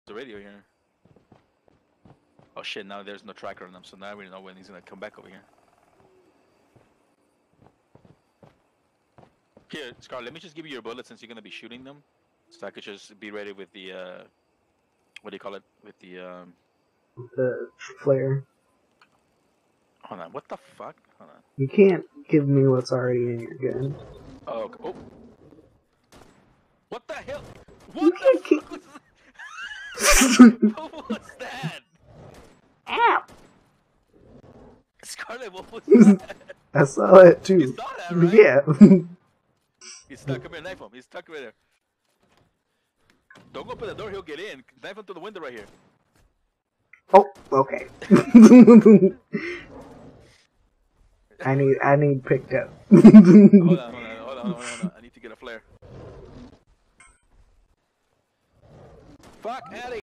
the radio here. Oh shit, now there's no tracker on them, so now we know when he's gonna come back over here. Here, Scar, let me just give you your bullets since you're gonna be shooting them. So I could just be ready with the, what do you call it? With the flare. Hold on, what the fuck? Hold on. You can't give me what's already in your gun. Oh, okay. Oh. What the hell? You What can't the keep... fuck was that? What was that? Ow! Scarlet, what was that? I saw it too. You saw that, right? Yeah. He's stuck. Come here, knife him. He's stuck right there. Don't open the door, he'll get in. Knife him through the window right here. Oh, okay. I need picked up. Hold on. I need to get a flare. Fuck, Ellie!